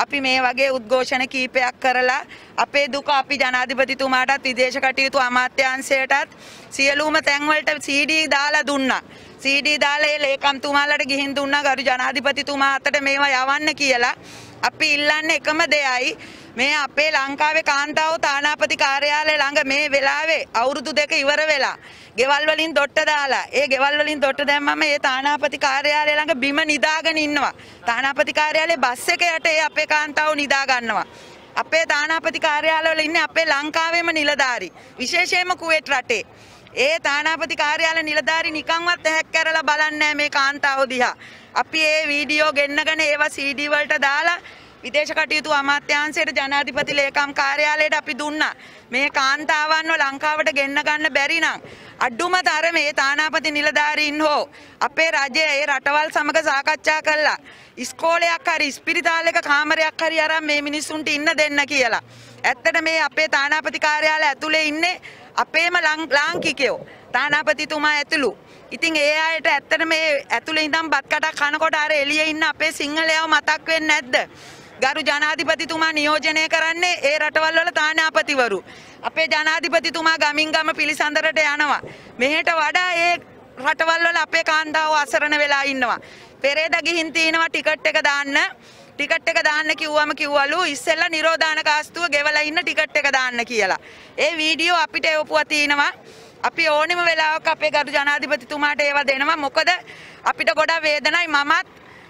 අපි මේ වගේ උද්ඝෝෂණ කීපයක් කරලා අපේ දුක අපි ජනාධිපතිතුමාටත් විදේශ කටයුතු අමාත්‍යාංශයටත් සියලුම තැන්වලට CD දාලා දුන්නා. CD දාලා ඒ ලේකම්තුමාලට ගිහින් දුන්නා ගරු ජනාධිපතිතුමා අතට මේවා යවන්න කියලා. අපි ඉල්ලන්නේ එකම දෙයයි මේ අපේ ලංකාවේ කාන්තාව තානාපති කාර්යාලය ළඟ මේ වෙලාවේ අවුරුදු 2 ඉවර වෙලා ගෙවල් වලින් දොට්ට දාලා ඒ ගෙවල් වලින් දොට්ට දැම්මම ඒ තානාපති කාර්යාලය ළඟ බිම නිදාගෙන ඉන්නවා. තානාපති කාර්යාලයේ බස් එක යට ඒ අපේ කාන්තාව නිදා ගන්නවා. අපේ තානාපති කාර්යාලවල ඉන්නේ අපේ ලංකාවේම නිලධාරි. විශේෂයෙන්ම කුවේට් රටේ. ඒ තානාපති කාර්යාල නිලධාරි නිකන්වත් ඇහැක් කැරලා බලන්නේ නැහැ මේ කාන්තාව දිහා. අපි ඒ වීඩියෝ ගෙන්නගෙන ඒවා CD වලට දාලා විදේශ කටයුතු අමාත්‍යාංශයට ජනාධිපති ලේකම් කාර්යාලයට අපි දුන්නා. මේ කාන්තාවන්ව ලංකාවට ගෙන්න ගන්න බැරි නම් අඩුම තරමේ තානාපති නිලධාරීන් හෝ අපේ රජයේ ඒ රටවල් සමග සාකච්ඡා කළා. ඉස්කෝලයක් හරි ඉස්පිරිතාලයක කාමරයක් හරි අරන් මේ මිනිස්සුන්ට ඉන්න දෙන්න කියලා. ඇත්තට මේ අපේ තානාපති කාර්යාලය ඇතුලේ ඉන්නේ අපේම ලාංකිකයෝ. තානාපතිතුමා ඇතුළු. ඉතින් ඒ අයට ඇත්තට මේ ඇතුලේ ඉඳන් බත් කටක් කනකොට අර එළියේ ඉන්න අපේ සිංහලයව මතක් වෙන්නේ නැද්ද? ගරු ජනාධිපතිතුමා නියෝජනය කරන්නේ ඒ රටවල් වල තානාපතිවරු. අපේ ජනාධිපතිතුමා ගමින් ගම පිළිසඳරට යනවා. මෙහෙට වඩා ඒ රටවල් වල අපේ කාන්තාව අසරණ වෙලා ඉන්නවා. පෙරේද ගිහින් තිනවා ටිකට් එක දාන්න. ටිකට් එක දාන්න කිව්වම කිව්වලු ඉස්සෙල්ලා නිරෝධාන කාස්තුව ගෙවලා ඉන්න ටිකට් එක දාන්න කියලා. ඒ වීඩියෝ අපිට එවපුවා තිනවා. අපි ඕනෙම වෙලාවක අපේ ගරු ජනාධිපතිතුමාට ඒවා දෙනවා. මොකද අපිට ගොඩක් වේදනයි. මමත්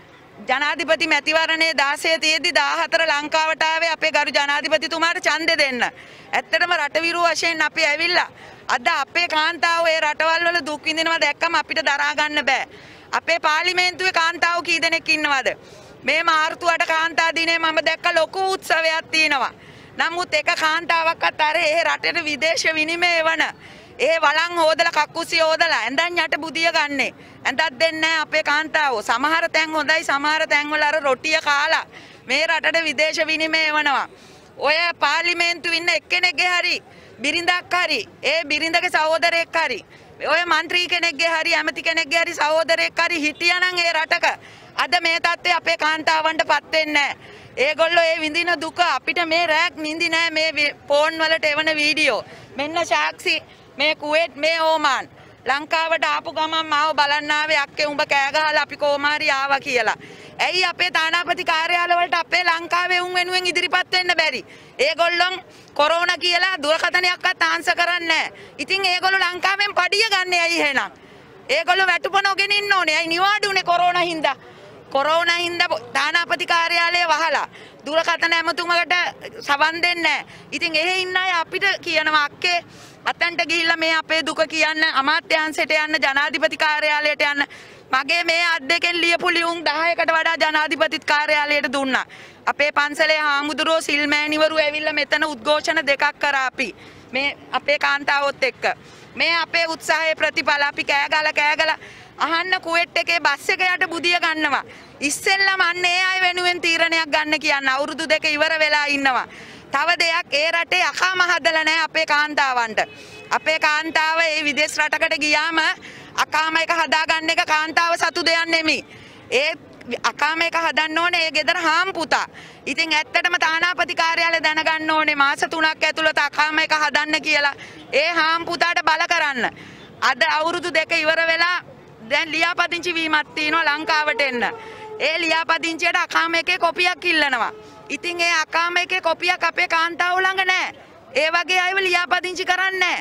ජනාධිපති මැතිවරණයේ 16 තියෙද්දි 14 ලංකාවට ආවේ අපේ ගරු ජනාධිපතිතුමාට ඡන්දෙ දෙන්න. ඇත්තටම රටවිරු වශයෙන් අපි ඇවිල්ලා අද අපේ කාන්තාව ඒ රටවල් වල දුක් විඳිනවා දැක්කම අපිට දරා ගන්න බෑ. අපේ පාර්ලිමේන්තුවේ කාන්තාව කී දෙනෙක් ඉන්නවද? මේ මාර්තුවට කාන්තා දිනේ මම දැක්ක ලොකු උත්සවයක් තියෙනවා. නමුත් එක කාන්තාවක්වත් අර ඒ රටේ විදේශ විනිමය වන ඒ වළං හොදලා කක්කුසි හොදලා ඇඳන් යට බුදිය ගන්නේ. ඇඳක් දෙන්නේ අපේ කාන්තාවෝ. සමහර තැන් හොඳයි සමහර තැන් වල අර රොටිය කාලා මේ රටට විදේශ විනිමය වෙනවා. ඔය පාර්ලිමේන්තුවේ ඉන්න එක්කෙනෙක්ගේ හරි බිරිඳක් හරි ඒ බිරිඳගේ සහෝදරයෙක් හරි ඔය മന്ത്രി කෙනෙක්ගේ හරි ඇමති කෙනෙක්ගේ හරි සහෝදරයෙක් හරි හිටියානම් ඒ රටක අද මේ තත්ත්වය අපේ කාන්තාවන්ටපත් වෙන්නේ නැහැ. ඒගොල්ලෝ ඒ විඳින දුක අපිට මේ රැක් නිඳි නැහැ මේ ෆෝන් වලට එවන වීඩියෝ. මෙන්න සාක්ෂි මේ කුවේට් මේ ඕමාන් ලංකාවට ආපු ගමන් මාව බලන්න ආවේ අක්කේ උඹ කෑ ගහලා අපි කොමාරි ආවා කියලා. ඇයි අපේ තානාපති කාර්යාල වලට අපේ ලංකාවේ උන් වෙනුවෙන් ඉදිරිපත් වෙන්න බැරි? ඒගොල්ලොන් කොරෝනා කියලා දුරකථනයක්වත් ආන්සර් කරන්නේ නැහැ. ඉතින් ඒගොල්ලෝ ලංකාවෙන් පඩිය ගන්න ඇයි එහෙනම්? ඒගොල්ලෝ වැටුපනෝගෙන ඉන්න ඕනේ. ඇයි නිවාඩුනේ කොරෝනා හින්දා? කොරෝනා හින්දා තානාපති කාර්යාලය වහලා දුරකථන ඇමතුමකට සවන් දෙන්නේ නැහැ. ඉතින් එහෙ ඉන්න අය අපිට කියනවා අක්කේ අතන්ට ගිහිල්ලා මේ අපේ දුක කියන්න අමාත්‍යාංශයට යන්න ජනාධිපති කාර්යාලයට යන්න. මගේ මේ අත් දෙකෙන් ලියපු ලියුම් 10කට වඩා ජනාධිපති කාර්යාලයට දුන්නා. අපේ පන්සලේ හාමුදුරුවෝ සිල්මෑණිවරු ඇවිල්ලා මෙතන උද්ඝෝෂණ දෙකක් කරා අපි. මේ අපේ කාන්තාවොත් එක්ක. මේ අපේ උත්සාහයේ ප්‍රතිඵල අපි කෑගලා අහන්න කුවේට් එකේ බස් එක යට බුදිය ගන්නවා. ඉස්සෙල්ලාම අන්න ඒ අය වෙනුවෙන් තීරණයක් ගන්න කියන්න අවුරුදු 2 ඉවර වෙලා ඉන්නවා. තව දෙයක් ඒ රටේ අකාම හදලා නැහැ අපේ කාන්තාවන්ට. අපේ කාන්තාව ඒ විදේශ රටකට ගියාම අකාම එක හදාගන්න එක කාන්තාව සතු දෙයක් නෙමෙයි. ඒ අකාම එක හදන්න ඕනේ ඒ ගෙදර හාම් පුතා. ඉතින් ඇත්තටම තානාපති කාර්යාලය දැනගන්න ඕනේ මාස 3ක් ඇතුළත අකාම එක හදන්න කියලා. ඒ හාම් පුතාට බල කරන්න. අද අවුරුදු 2 ඉවර වෙලා දැන් ලියාපදිංචි වීමක් තියෙනවා ලංකාවට එන්න. ඒ ලියාපදිංචියට අකාම එකේ කොපියක් ඉල්ලනවා. ඉතින් ඒ අකාම එකේ කොපියක් අපේ කාන්තාව ළඟ නැහැ. ඒ වගේ අයව ලියාපදිංචි කරන්නේ නැහැ.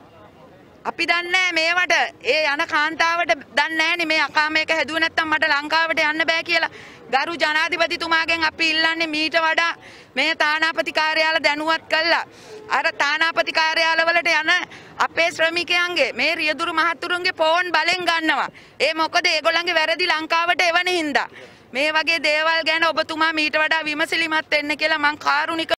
අපි දන්නේ මේවට ඒ යන කාන්තාවට දන්නේ නැහනේ මේ අකාම එක හැදුවේ නැත්තම් මට ලංකාවට යන්න බෑ කියලා. ගරු ජනාධිපතිතුමාගෙන් අපි ඉල්ලන්නේ මීට වඩා මේ තානාපති කාර්යාල දැනුවත් කළා. අර තානාපති කාර්යාලවලට යන අපේ ශ්‍රමිකයන්ගේ මේ රියදුරු මහතුරුන්ගේ ෆෝන් බලෙන් ගන්නවා. ඒ මොකද ඒගොල්ලන්ගේ වැරදි ලංකාවට එවන හින්දා. මේ වගේ දේවල් ගැන ඔබතුමා මීට වඩා විමසිලිමත් වෙන්න කියලා මං කාරුණික